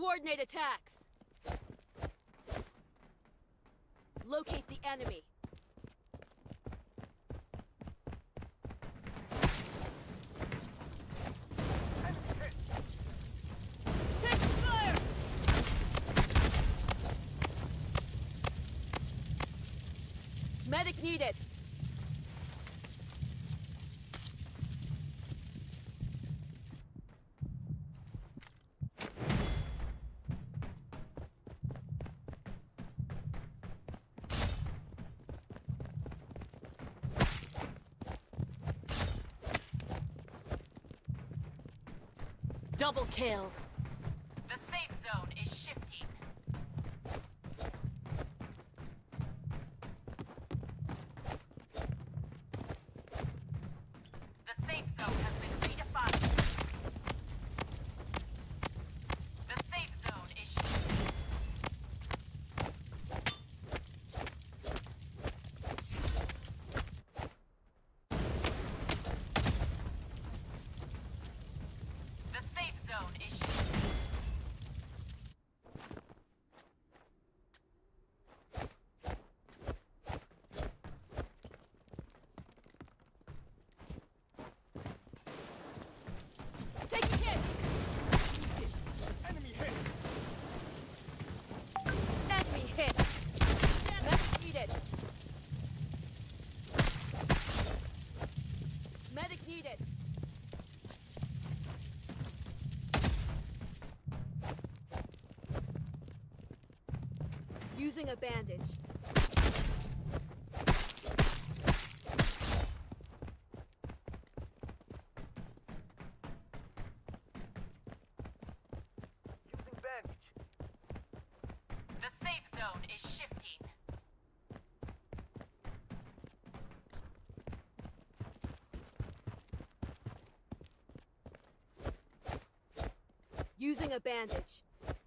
Coordinate attacks. Locate the enemy. Take fire! Medic needed. Double kill. The safe zone is shifting. The safe zone has been redefined. The safe zone is shifting. The safe zone is shifting. Take a hit. Enemy hit! Enemy hit. Medic needed. Medic needed. Using a bandage. Using bandage. The safe zone is shifting. Using a bandage.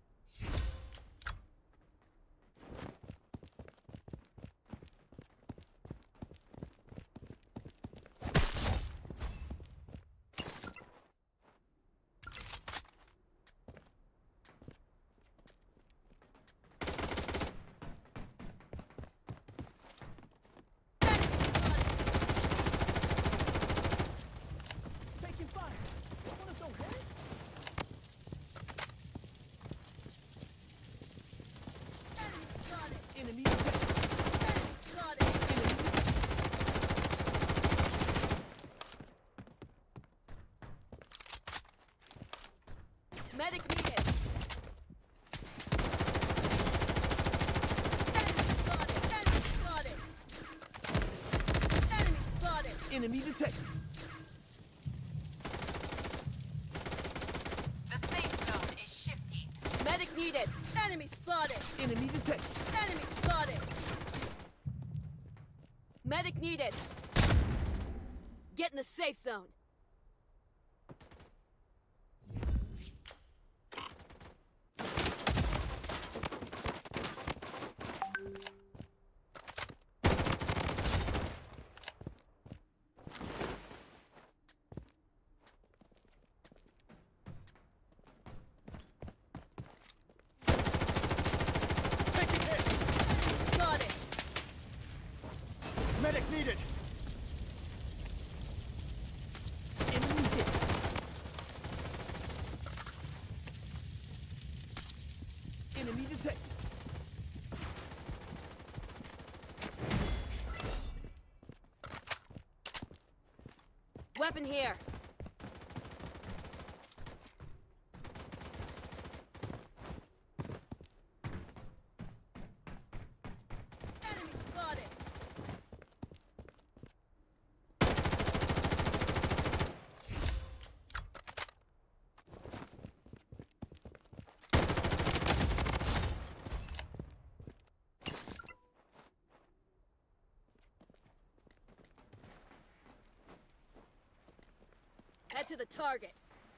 Taking fire! Don't wanna go ahead? Enemy attack! Medic needed. Enemy detected! The safe zone is shifting. Medic needed. Enemy spotted. Enemy detected! Enemy spotted. Medic needed. Get in the safe zone. Taking hit! Spotted. Medic needed! Enemy hit! Enemy detected! Weapon here. Enemy spotted. Head to the target.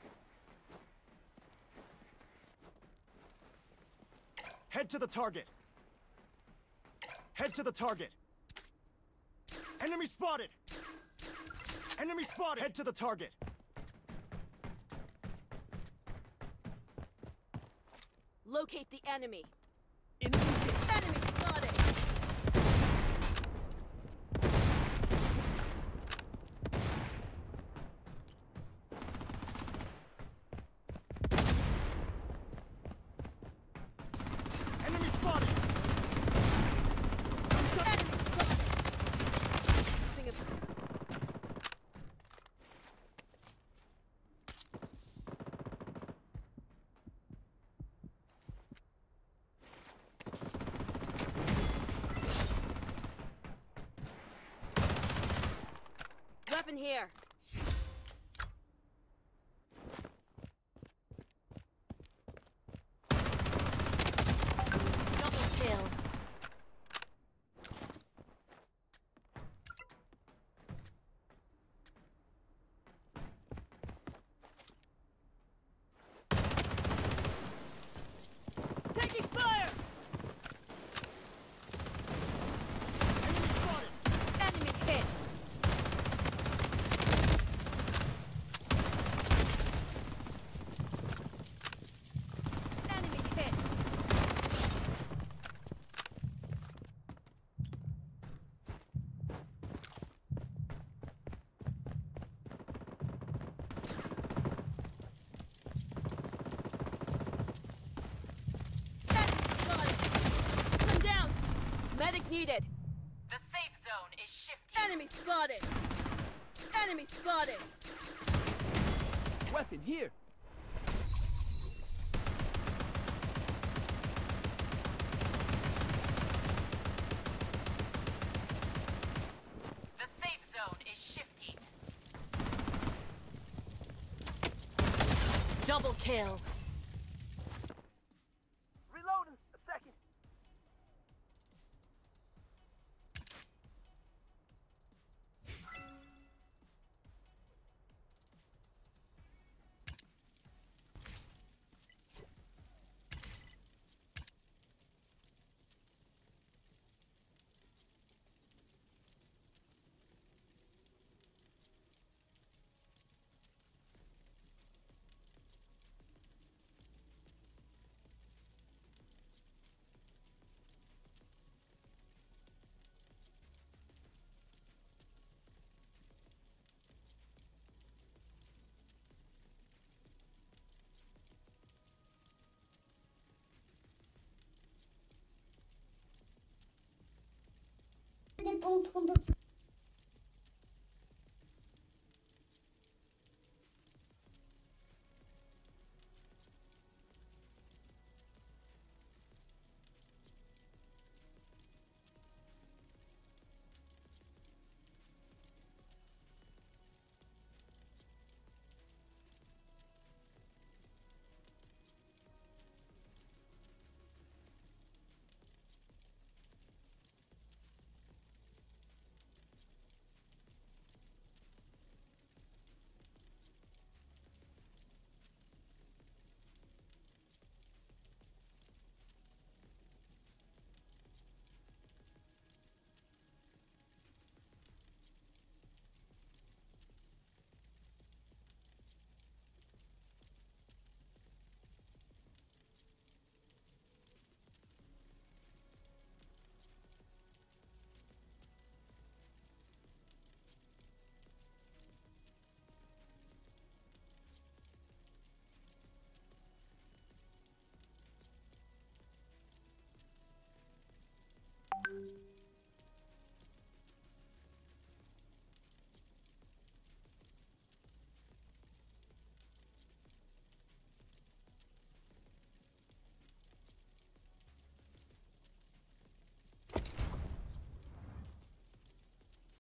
Head to the target! Head to the target! Enemy spotted! Enemy spotted! Head to the target! Locate the enemy. Enemy hit. Enemy spotted. Enemy spotted! Enemy spotted. Using a- Weapon here. Double kill. Taking fire! Enemy spotted! Enemy hit. Enemy hit. Enemy spotted. One down. Medic needed. The safe zone is shifting. Enemy spotted. Enemy spotted. Weapon here. The safe zone is shifting. Double kill. Reloading. A second. Telefon sıkıntısı.